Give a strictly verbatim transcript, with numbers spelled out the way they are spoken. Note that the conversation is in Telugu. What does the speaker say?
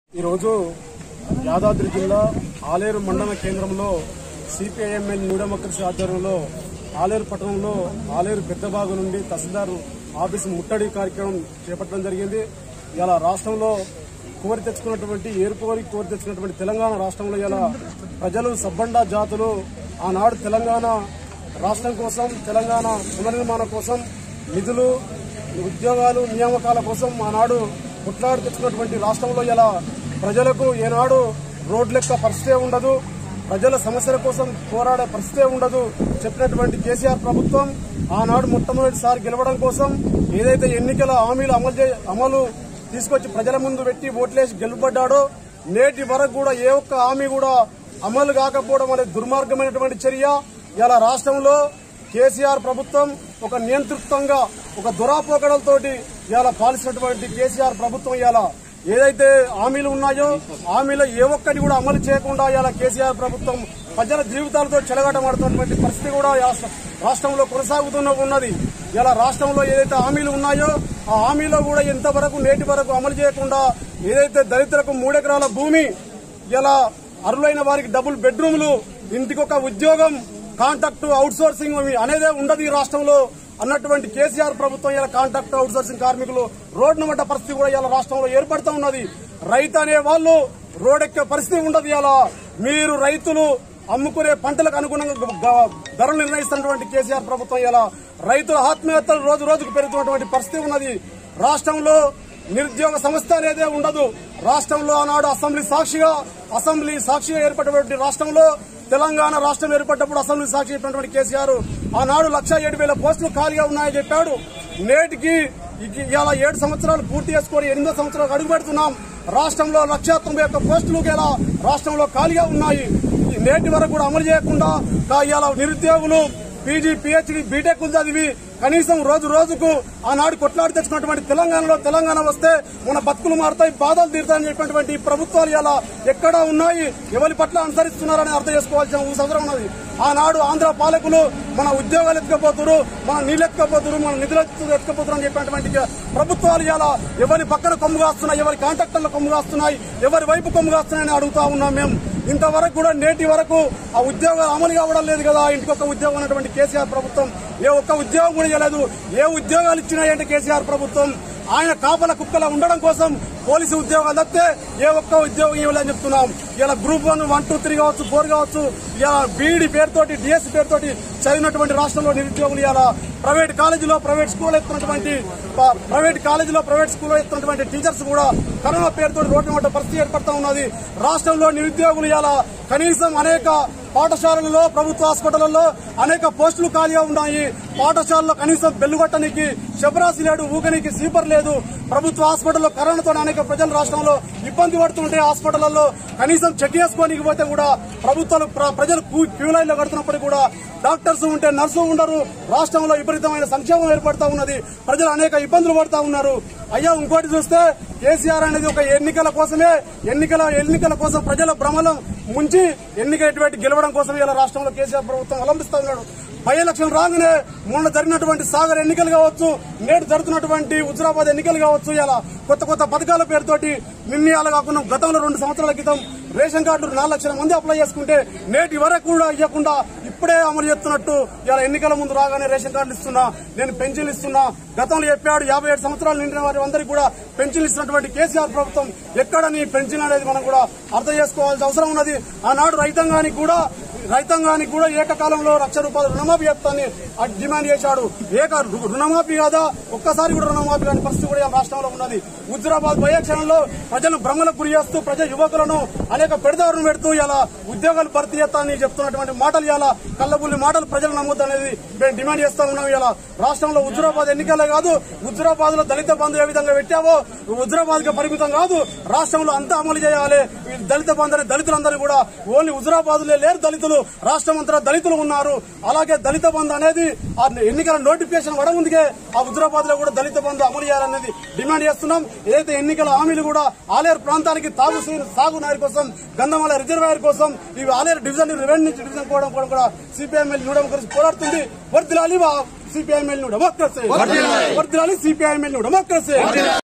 ఈ రోజు యాదాద్రి జిల్లా ఆలేరు మండల కేంద్రంలో సిపిఐఎంఎల్ న్యూ డెమోక్రసీ ఆధ్వర్యంలో ఆలేరు పట్టణంలో ఆలేరు పెద్దబాగు నుండి తహసీల్దార్ ఆఫీసు ముట్టడి కార్యక్రమం చేపట్టడం జరిగింది. ఇలా రాష్ట్రంలో కోరి తెచ్చుకున్నటువంటి ఏరుకోరి కోరి తెచ్చుకున్నటువంటి తెలంగాణ రాష్ట్రంలో ఇలా ప్రజలు సబ్బండా జాతులు ఆనాడు తెలంగాణ రాష్ట్రం కోసం తెలంగాణ పునర్నిర్మాణం కోసం నిధులు ఉద్యోగాలు నియామకాల కోసం ఆనాడు కొట్లాడి తెచ్చుకున్నటువంటి రాష్ట్రంలో ఇలా ప్రజలకు ఏనాడు రోడ్లెక్క పరిస్థితే ఉండదు, ప్రజల సమస్యల కోసం పోరాడే పరిస్థితే ఉండదు చెప్పినటువంటి కేసీఆర్ ప్రభుత్వం ఆనాడు మొట్టమొదటిసారి గెలవడం కోసం ఏదైతే ఎన్నికల హామీలు అమలు అమలు తీసుకొచ్చి ప్రజల ముందు పెట్టి ఓట్లేసి గెలుపడ్డాడో నేటి వరకు కూడా ఏ ఒక్క హామీ కూడా అమలు కాకపోవడం అనేది దుర్మార్గమైనటువంటి చర్య. ఇలా రాష్ట్రంలో కేసీఆర్ ప్రభుత్వం ఒక నియంతృత్వంగా ఒక దురాపోకడలతోటి ఇలా పాలిస్తున్నటువంటి కేసీఆర్ ప్రభుత్వం ఇలా ఏదైతే హామీలు ఉన్నాయో హామీలో ఏ ఒక్కటి కూడా అమలు చేయకుండా ఇలా కేసీఆర్ ప్రభుత్వం ప్రజల జీవితాలతో చెలగాటమాడుతున్నటువంటి పరిస్థితి కూడా రాష్ట్రంలో కొనసాగుతూనే ఉన్నది. ఇలా రాష్ట్రంలో ఏదైతే హామీలు ఉన్నాయో ఆ హామీలో కూడా ఎంతవరకు నేటి వరకు అమలు చేయకుండా ఏదైతే దళితులకు మూడెకరాల భూమి, ఇలా అర్హులైన వారికి డబుల్ బెడ్రూమ్లు, ఇంటికొక ఉద్యోగం, కాంట్రాక్ట్ అవుట్ సోర్సింగ్ అనేదే ఉండదు ఈ రాష్ట్రంలో అన్నటువంటి కేసీఆర్ ప్రభుత్వం ఇలా కాంట్రాక్ట్ అవుట్ సోర్సింగ్ కార్మికులు రోడ్డు పడ్డ పరిస్థితి కూడా ఇలా రాష్ట్రంలో ఏర్పడుతూ ఉన్నది. రైతు అనే వాళ్ళు రోడ్డెక్కే పరిస్థితి ఉండదు. ఇలా మీరు రైతులు అమ్ముకునే పంటలకు అనుగుణంగా ధరలు నిర్ణయిస్తున్నటువంటి కేసీఆర్ ప్రభుత్వం ఇలా రైతుల ఆత్మహత్యలు రోజు రోజుకు పెరుగుతున్నటువంటి పరిస్థితి ఉన్నది. రాష్ట్రంలో నిరుద్యోగ సంస్థ అనేదే ఉండదు. రాష్ట్రంలో ఆనాడు అసెంబ్లీ సాక్షిగా అసెంబ్లీ సాక్షిగా ఏర్పడినటువంటి రాష్ట్రంలో తెలంగాణ రాష్ట్రం ఏర్పడ్డప్పుడు అసెంబ్లీ సాక్షి చెప్పినటువంటి కేసీఆర్ ఆనాడు లక్ష ఏడు వేల పోస్టులు ఖాళీగా ఉన్నాయని చెప్పాడు. నేటికి ఇలా ఏడు సంవత్సరాలు పూర్తి చేసుకుని ఎనిమిదో సంవత్సరాలు అడుగు పెడుతున్నాం. రాష్ట్రంలో లక్ష తొంభై ఒక్క పోస్టులు ఇలా రాష్ట్రంలో ఖాళీగా ఉన్నాయి. నేటి వరకు కూడా అమలు చేయకుండా ఇలా నిరుద్యోగులు పీజీ పీహెచ్డీ బీటెక్ చదివి కనీసం రోజు రోజుకు ఆనాడు కొట్లాడి తెచ్చుకున్నటువంటి తెలంగాణలో తెలంగాణ వస్తే మన బతుకులు మారుతాయి, బాధలు తీరుతాయని చెప్పినటువంటి ప్రభుత్వాలు ఇలా ఎక్కడా ఉన్నాయి, ఎవరి పట్ల అనుసరిస్తున్నారని అర్థం చేసుకోవాల్సిన అవసరం ఉన్నది. ఆనాడు ఆంధ్ర పాలకులు మన ఉద్యోగాలు ఎత్తుకపోతున్నారు, మన నీళ్ళు ఎత్తుకపోతున్నారు, మన నిధులు ఎత్తుకపోతున్నారు అని చెప్పినటువంటి ప్రభుత్వాలు ఇలా ఎవరి పక్కన కొమ్ము కాస్తున్నాయి, ఎవరి కాంట్రాక్టర్లు కొమ్ము కాస్తున్నాయి, ఎవరి వైపు కొమ్ము కాస్తున్నాయని అడుగుతా ఉన్నాం. మేము ఇంతవరకు కూడా నేటి వరకు ఆ ఉద్యోగాలు అమలు కావడం లేదు కదా. ఇంటికొక ఉద్యోగం ఉన్నటువంటి కేసీఆర్ ప్రభుత్వం ఏ ఒక్క ఉద్యోగం కూడా ఇవ్వలేదు. ఏ ఉద్యోగాలు ఇచ్చినాయంటే కేసీఆర్ ప్రభుత్వం ఆయన కాపల కుక్కలా ఉండడం కోసం పోలీసు ఉద్యోగాలు తప్పితే ఏ ఒక్క ఉద్యోగం ఇవ్వలేదని చెప్తున్నాం. ఇలా group one one two three కావచ్చు, ఫోర్ కావచ్చు, ఇలా బీఈడీ పేరుతోటి డిఎస్సీ పేరుతోటి చదివినటువంటి రాష్ట్రంలో నిరుద్యోగులు ఇలా ప్రైవేట్ కాలేజీలో ప్రైవేట్ స్కూల్ ఎత్తున్నటువంటి ప్రైవేట్ కాలేజీలో ప్రైవేట్ స్కూల్లో ఎత్తున్నటువంటి టీచర్స్ కూడా కరోనా పేరుతో రోడ్డు పడ్డ పరిస్థితి ఏర్పడుతూ ఉన్నది. రాష్ట్రంలో నిరుద్యోగులు ఇలా కనీసం అనేక పాఠశాలల్లో ప్రభుత్వ హాస్పిటళ్లలో అనేక పోస్టులు ఖాళీగా ఉన్నాయి. పాఠశాలలో కనీసం బెల్లుగొట్టనికి శబరాసి లేడు, ఊగనికి స్లీపర్ లేదు. ప్రభుత్వ హాస్పిటల్లో కరోనాతో అనేక ప్రజలు రాష్ట్రంలో ఇబ్బంది పడుతుంటే హాస్పిటళ్లలో కనీసం చెక్ చేసుకోనికి పోతే కూడా ప్రభుత్వాలు ప్రజలు క్యూ లైన్ లో కడుతున్నప్పటికీ కూడా డాక్టర్స్ ఉంటే నర్సు ఉండరు. రాష్ట్రంలో విపరీతమైన సంక్షేమం ఏర్పడతా ఉన్నది. ప్రజలు అనేక ఇబ్బందులు పడతా ఉన్నారు. అయ్యా ఇంకోటి చూస్తే కేసీఆర్ అనేది ఒక ఎన్నికల కోసమే ఎన్నికల ఎన్నికల కోసం ప్రజల భ్రమలం ముంచి ఎన్నికటువంటి గెలవడం కోసం ఇలా రాష్ట్రంలో కేసీఆర్ ప్రభుత్వం అవలంబిస్తా ఉన్నాడు. బై ఎలక్షన్ రాగానే మొన్న జరిగినటువంటి సాగర్ ఎన్నికలు కావచ్చు, నేడు జరుగుతున్నటువంటి హుజురాబాద్ ఎన్నికలు కావచ్చు, ఇలా కొత్త కొత్త పథకాల పేరుతోటి నిర్ణయాలు కాకుండా గతంలో రెండు సంవత్సరాల క్రితం రేషన్ కార్డులు నాలుగు లక్షల మంది అప్లై చేసుకుంటే నేటి వరకు కూడా ఇవ్వకుండా ఇప్పుడే అమలు చేస్తున్నట్టు ఇలా ఎన్నికల ముందు రాగానే రేషన్ కార్డులు ఇస్తున్నా, నేను పెన్షన్లు ఇస్తున్నా, గతంలో చెప్పాడు యాభై ఏడు సంవత్సరాలు నిండిన వారి అందరికీ కూడా పెన్షన్లు ఇస్తున్నటువంటి కేసీఆర్ ప్రభుత్వం ఎక్కడ నీ పెన్షన్ అనేది మనం కూడా అర్థం చేసుకోవాల్సిన అవసరం ఉన్నది. ఆనాడు రైతాంగానికి కూడా రైతాంగానికి కూడా ఏకకాలంలో లక్ష రూపాయలు రుణమాఫీ చేస్తానని డిమాండ్ చేశాడు. ఏక రుణమాఫీ కాదా ఒక్కసారి కూడా రుణమాఫీ కాని పరిస్థితి కూడా రాష్ట్రంలో ఉన్నది. హుజురాబాద్ భయక్షణంలో ప్రజలను భ్రమలకు గురి చేస్తూ ప్రజా యువకులను అనేక పెడదారులు పెడుతూ ఇలా ఉద్యోగాలు భర్తీ చేస్తానని చెప్తున్నటువంటి మాటలు ఇలా కళ్ళబుల్లి మాటలు ప్రజలు నమ్మొద్దు అనేది మేము డిమాండ్ చేస్తా ఉన్నాం. ఇలా రాష్ట్రంలో హుజురాబాద్ ఎన్నికలే కాదు, హుజురాబాద్ లో దళిత బంధు ఏ విధంగా పెట్టావో హుజురాబాద్ కి పరిమితం కాదు, రాష్ట్రంలో అంతా అమలు చేయాలి. దళిత బంధు అనే దళితులందరూ కూడా ఓన్లీ హుజురాబాద్ లో లేరు, దళితులు రాష్ట్రం అంతా దళితులు ఉన్నారు. అలాగే దళిత బంధు అనేది ఆ ఎన్నికల నోటిఫికేషన్ వడ ముందుకే ఆ హుజురాబాద్ లో కూడా దళిత బంధు అమలు చేయాలనేది డిమాండ్ చేస్తున్నాం. ఏదైతే ఎన్నికల హామీలు కూడా ఆలేరు ప్రాంతానికి తాగు సాగునీరు కోసం, గంధమాల రిజర్వాయర్ కోసం, ఇవి ఆలేరు డివిజన్ రెవెన్యూ డివిజన్ కూడా కూడా సిపిఐఎంఎల్ న్యూ డెమోక్రసీ పోరాడుతుంది. వర్ధిల్లాలి సిపిఐఎంఎల్ న్యూ డెమోక్రసీ, వర్ధిల్లాలి సిపిఐఎంఎల్ న్యూ డెమోక్రసీ.